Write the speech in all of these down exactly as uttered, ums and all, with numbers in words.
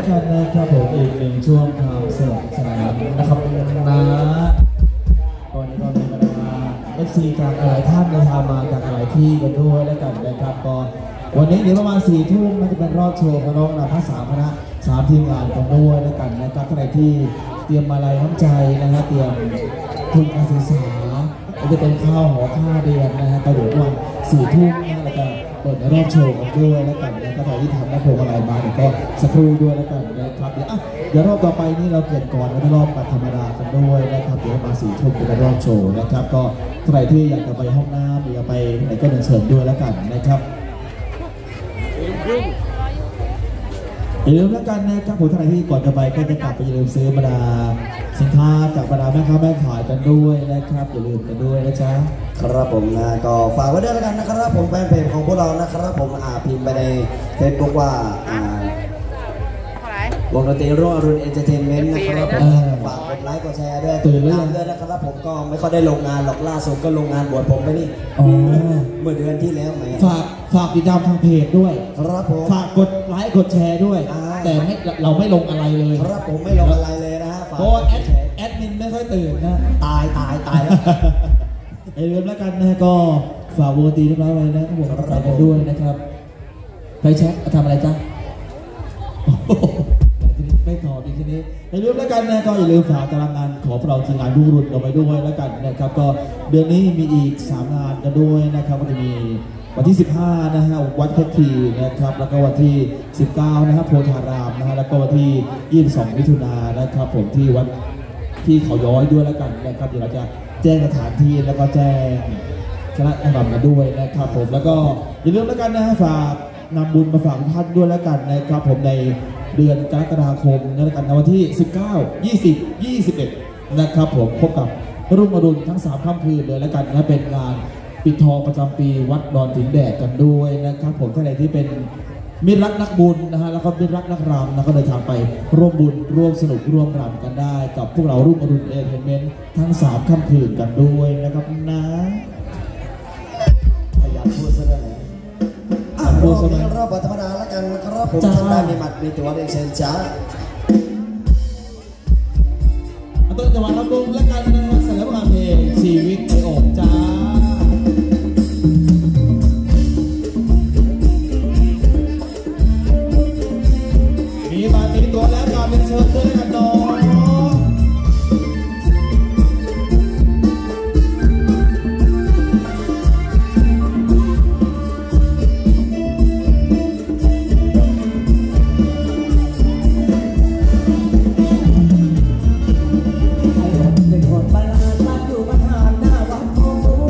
กันนะครับผมอีกหนึ่งช่วงข่าวสนุกสนานนะครับนะก่อนนี้ก็มีบรรดาเอฟซีจากหลายท่านเดินทางมาจากหลายที่กันด้วยแล้วกันนะครับก็วันนี้เดี๋ยวประมาณสี่ทุ่มน่าจะเป็นรอบโชว์พน้องนำทั้งสามคณะสามทีมงานกันด้วยแล้วกันนะครับใครที่เตรียมมาลัยน้ำใจนะฮะเตรียมทุนการศึกษาจะเป็นข้าวหอข้าวเดือนนะฮะก็เดี๋ยววันสี่ทุ่มนะแล้วก็เปิดในรอบโชว์กันด้วยแล้วกันนะครับใครที่ทำนักโพอะไรมาเดี๋ยวก็สักครู่ด้วยแล้วกันนะครับเดี๋ยวอ่ะเดี๋ยวรอบต่อไปนี่เราเกิดก่อนแล้วก็รอบแบบธรรมดากันด้วยนะครับเดี๋ยวมาสี่ทุ่มเป็นรอบโชว์นะครับก็ใครที่อยากจะไปห้องน้ำหรือไปไหนก็เดินเชิญด้วยแล้วกันนะครับอย่าลืมแล้วกันนะครับผมท่านที่ก่อนจะไปก็จะกลับไปอย่าลืมซื้อบรรดาสินค้าจากบรรดาแม่ค้าแม่ขายกันด้วยนะครับอย่าลืมกันด้วยนะจ๊ะครับผมนะก็ฝากไว้ด้วยแล้วกันนะครับผมแฟนเพจของพวกเรานะครับผมอ่าพิมพ์ไปในเฟซบุ๊กว่าอ่าวงดนตรีรุ่งอรุณเอนเตอร์เทนเมนต์นะครับผมฝากกดไลค์กดแชร์ด้วยตื่นแล้วด้วยนะครับผมก็ไม่ค่อยได้ลงงานหรอกล่าสุดก็ลงงานบวชผมไปนี่เมื่อเดือนที่แล้วไหมฝากฝากติดตามทางเพจด้วยครับผมฝากกดไลค์กดแชร์ด้วยแต่ไม่เราไม่ลงอะไรเลยครับผมไม่ลงอะไรเลยนะฮะเพราะแอดแอดมินไม่ค่อยตื่นนะตายตายตายแล้วอย่าลืมแล้วกันนะก็ฝากวงดนตรีเรียบร้อยไว้นะครับผมฝากกันด้วยนะครับไปแช็คทำอะไรจ๊ะไม่ตอบอีกทีนี้อย่าลืมแล้วกันนะก็อย่าลืมฝากตารางงานของเราทีมงานรุ่งรุ่งเราไปด้วยแล้วกันนะครับก็เดือนนี้มีอีกสามงานกันด้วยนะครับก็จะมีวันที่สิบห้านะฮะวัดเพชรทีนะครับแล้วก็วันที่สิบเก้านะครับโพธารามนะฮะแล้วก็วันที่ยี่สิบสองมิถุนายนนะครับผมที่วัดที่เขาย้อยด้วยแล้วกันนะครับเดี๋ยวเราจะแจ้งสถานที่แล้วก็แจ้งคณะนำมาด้วยนะครับผมแล้วก็อย่าลืมแล้วกันนะฝากนำบุญมาฝากท่านด้วยแล้วกันนะครับผมในเดือนกรกฎาคมแล้วกันในวันที่สิบเก้า ยี่สิบ ยี่สิบเอ็ดนะครับผมพบกับรุ่งอรุณทั้งสามค่ำคืนเลยแล้วกันนะเป็นงานปิดทองประจำปีวัดดอนถิงแดดกันด้วยนะครับผมท่านใดที่เป็นมิตรรักนักบุญนะฮะแล้วก็มิตรรักนักรำนะก็เดินทางไปร่วมบุญร่วมสนุกร่วมรำกันได้กับพวกเรารุ่งอรุณเอนเตอร์เทนเมนต์ทั้งสามค่ำคืนกันด้วยนะครับนะพยายามพูดซะด้วยนะอ่ะรอบนี้รอบธรรมดาแล้วกันนะครับผมท่านได้มีหมัดมีตัวเรียนเชิญจ้าเอาต้นจังหวะรับลงแล้วกันนะเสร็จแล้วมาเพลงชีวิตในอกจ้ามีมามีตัวแล้วการเป็นเชิญด้วยกันน้องเป็นคนบ้านบ้านอยู่บ้านหาหน้าวัดโอ้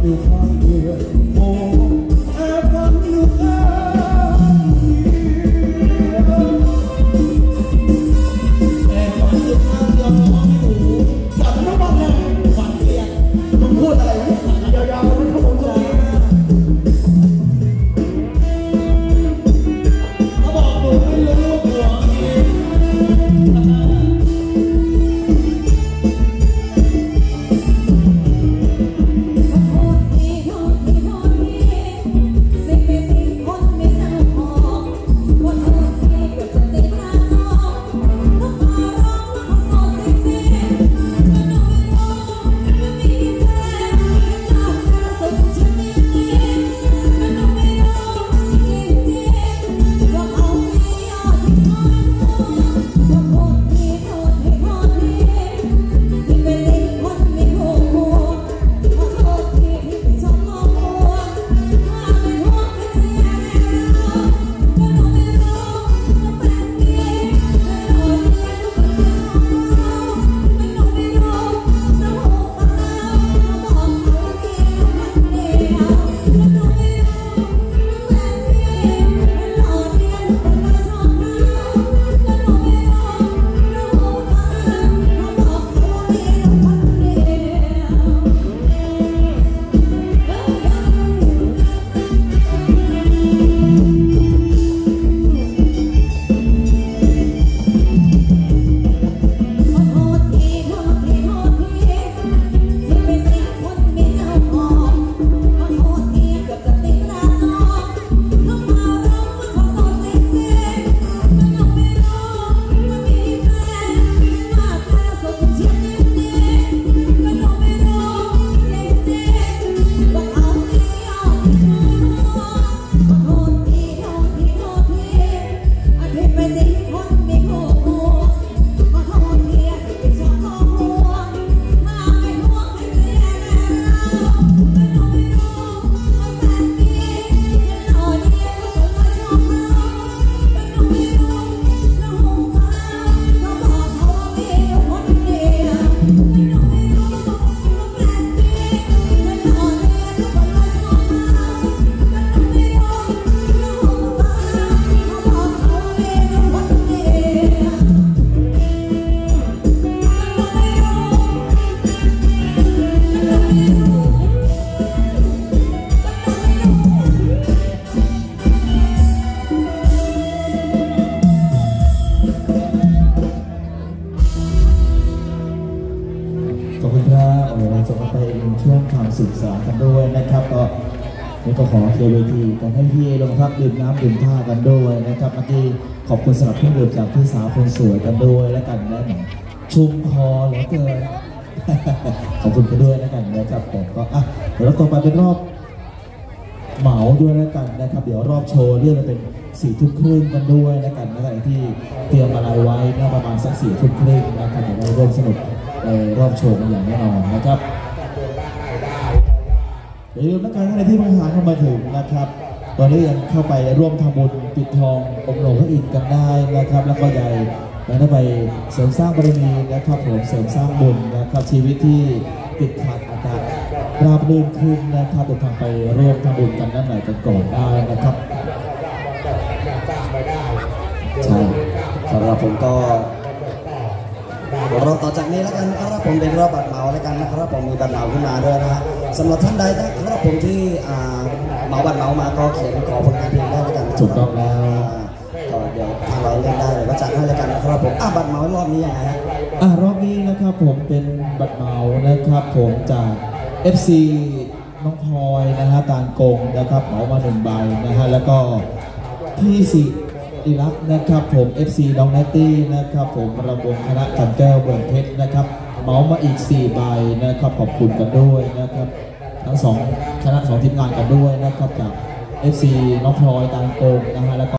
อยู่ข้างเรือโอ้แอบฟังอยู่ข้างแอบฟังอยู่ข้างยอมมองอยู่ฝันทั้งวันเลยฝันเรียนมึงพูดอะไรไม่ฝันยาวๆไม่เข้าใจเขาบอกหนูไม่รู้หัวเองขอบคุณครับโอ้โหจบไปในช่วงความศึกษากันด้วยนะครับก็นี่ก็ขอเคลียร์เวทีกันให้พี่ลงพักดื่มน้ำดื่มท่ากันด้วยนะครับเมื่อกี้ขอบคุณสำหรับเครื่องดื่มจากพี่สาวคนสวยกันด้วยและกันนะชุ่มคอเหลือเกิน ขอบคุณกันด้วยแล้วกันนะครับผมก็อ่ะเดี๋ยวเราต่อไปเป็นรอบเหมาด้วยแล้วกันนะครับเดี๋ยวรอบโชว์เรื่องจะเป็นสี่ทุ่มครึ่งกันด้วยแล้วกันนะครับที่เตรียมอะไรไว้นะประมาณสักสี่ทุ่มครึ่งนะครับเดี๋ยวเราร่วมสนุกในรอบโชว์กันอย่างแน่นอนนะครับอย่าลืมนะครับในที่บริหารเข้ามาถึงนะครับตอนนี้ยังเข้าไปร่วมทำบุญปิดทององค์หลวงพระอินทร์กันได้นะครับแล้วก็ใหญ่แล้วได้ไปเสริมสร้างบารมีนะครับผมเสริมสร้างบุญนะครับชีวิตที่ติดขัดอาจจะราบรื่นขึ้นนะครับเดินทางไปร่วมทำบุญกันด้านไหนกันก่อนได้นะครับใช่ครับผมก็รอต่อจากนี้แล้วกันนะครับผมเป็นรอบบัตรเหมาแล้วกันนะครับผมมีบัตรเหมาขึ้นมาด้วยนะฮะสำหรับท่านใดนะครับผมที่เหมาบัตรเหมามาก็เขียนขอผลงานเพลงได้แล้วกันถูกต้องแล้วก็เดี๋ยวทางเราเล่นได้เลยก็จัดให้แล้วกันนะครับผมอ่ะบัตรเหมารอบนี้ยังไงฮะอ่ะรอบนี้นะครับผมเป็นบัตรเหมานะครับผมจาก เอฟ ซี น้องพลอยนะฮะตาลกงนะครับเหมามาหนึ่งใบนะฮะแล้วก็พี่สิอิรักนะครับผม เอฟ ซี น้องแนตตี้นะครับผมระวงคณะจันแก้วเบิร์นเพชรนะครับเหมามาอีกสี่ใบนะครับขอบคุณกันด้วยนะครับทั้งสองคณะสองทีมงานกันด้วยนะครับจาก เอฟ ซี น้องพลอยตาลกงนะฮะแล้วก็